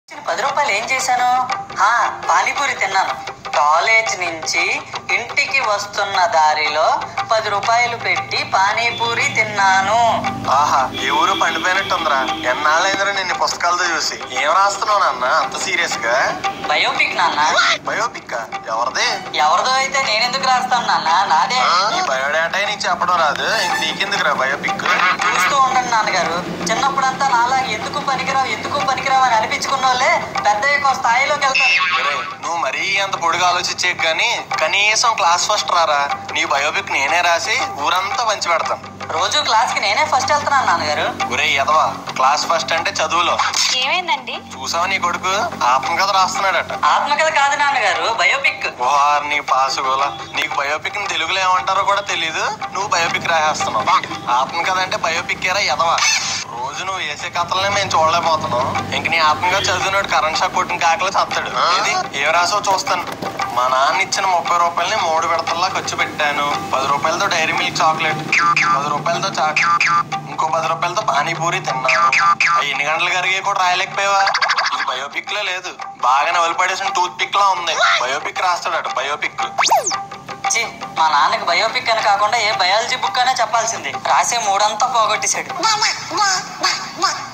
10 రూపాయలు ఏం చేశాను? పానీపూరి తిన్నాను. కాలేజ్ నుంచి ఇంటికి వస్తున్న దారిలో 10 రూపాయలు పెట్టి పానీపూరి తిన్నాను. ఆహా, ఈ ఊరు పండిపోయినట్టుందిరా. ఎన్నాళ్ళైందిరా నిన్ను పుస్తకాలతో చూసి. ఏం రాస్తున్నావు నాన్న అంత సీరియస్ గా? బయోపిక్ నాన్న. బయోపిక్ ఎవరిది? ఎవరిదో అయితే నేనెందుకు రాస్తాను నాన్న, నాదే. ఈ బయోడేటా నీకు చెప్పడం రాదు, నీకెందుకురా బయోపిక్? చూస్తూ ఉండండి నాన్నగారు. చిన్నప్పుడంతా నాలా ఎందుకు పనికిరావు అని అనిపించుకున్న వాళ్ళే పెద్ద స్థాయిలోకి వెళ్తారు. నువ్వు మరీ అంత పొడిగా ఆలోచించే కానీ కనీసం క్లాస్ ఫస్ట్ రారా. నీ బయోపిక్ నేనే రాసి ఊరంతా పంచి పెడతాను. రోజు క్లాస్ కి నేనే ఫస్ట్ వెళ్తున్నాను నాన్నగారు. ఒరే ఎదవా, క్లాస్ ఫస్ట్ అంటే చదువులో. ఏమైందండి? చూసావా నీ కొడుకు ఆత్మకథ రాస్తున్నాడట. ఆత్మకథ కాదు నాన్నగారు, బయోపిక్. నీ పాసుగోలా, నీకు బయోపిక్ ని తెలుగులో ఏమంటారో కూడా తెలీదు, నువ్వు బయోపిక్ రాసేస్తున్నావు. ఆత్మకథ అంటే బయోపిక్ ఏరా ఎదవా. రోజు నువ్వు వేసే కథలనే మేము చూడలేకపోతున్నాం. ఇంక నీ ఆత్మకథ చదివినోడు కరెంట్ షాక్ కొట్టిన కాకలు చస్తాడు. ఇది ఏం రాసో చూస్తాను. మా నాన్న ఇచ్చిన 30 రూపాయలని 3 విడతల్లా ఖర్చు పెట్టాను. 10 రూపాయలతో డైరీ మిల్క్ చాక్లెట్, 10 రూపాయలతో చాక్లెట్, ఇంకో 10 రూపాయలతో పానీపూరి తిన్నాను. ఎన్ని గంటలు కరిగే కూడా రాయలేకపోయావా? ఇది బయోపిక్ లో లేదు, బాగా నవలు పడేసిన టూత్ పిక్ లా ఉంది. బయోపిక్ రాస్తాడట, బయోపిక్. మా నాన్నకి బయోపిక్ అని కాకుండా ఏ బయాలజీ బుక్ అనే చెప్పాల్సింది. రాసే మూడంతా పోగొట్టేశాడు.